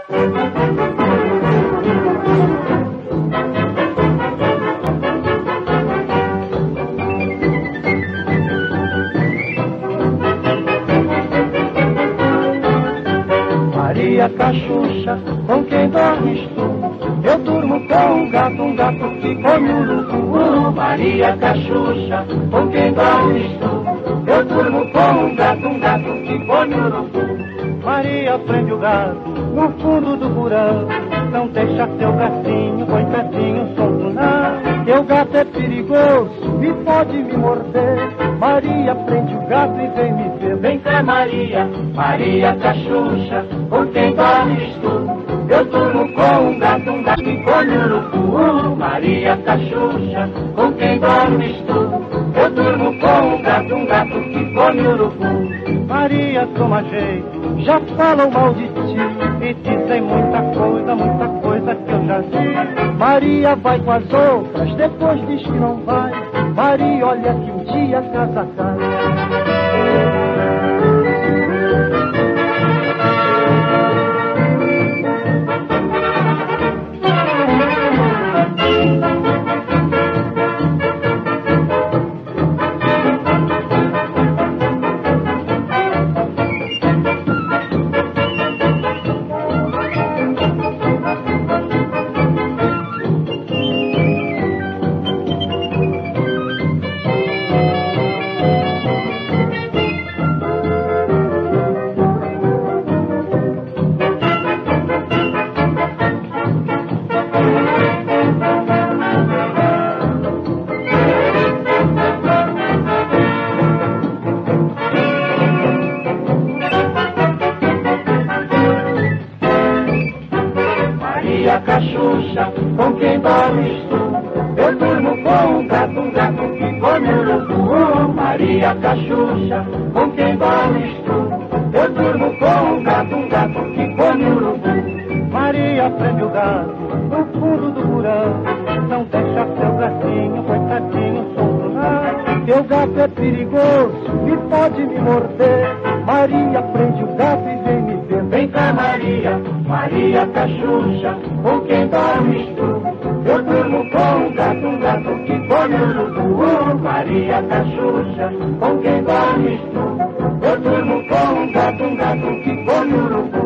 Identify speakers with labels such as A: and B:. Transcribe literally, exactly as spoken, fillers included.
A: Maria Cachucha, com quem dormes tu? Eu durmo com um gato, um gato que come urubu. Maria Cachucha, com quem dormes tu? Eu durmo com um gato, um gato que come urubu. Maria prende o gato no fundo do burão. Não deixa seu gatinho, coitadinho, solto não. Teu gato é perigoso e pode me morder. Maria prende o gato e vem me ver. Vem cá, Maria, Maria Cachucha, com quem dormes tu? Eu durmo com um gato, um gato que come urubu. Maria Cachucha, com quem dormes tu? Eu durmo com um gato, um gato que come urubu. Maria toma jeito, já falam mal de ti e dizem muita coisa, muita coisa que eu já vi. Maria vai com as outras, depois diz que não vai. Maria, olha que um dia casa cai. Cachucha, com quem dormes tu? Eu durmo com um gato, um gato que come urubu. Maria Cachucha, com quem dormes tu? Eu durmo com um gato, um gato que come urubu. Maria prende o gato no fundo do burão. Não deixa seu gatinho, coitadinho, solto não. Teu gato é perigoso e pode me morder. Maria prende o gato e vem me ver. Vem cá, Maria, Maria Cachucha, com quem dormes tu? Eu durmo com um gato, um gato que come urubu. Maria Cachucha, com quem dormes tu? Eu durmo com um gato, um gato que come urubu.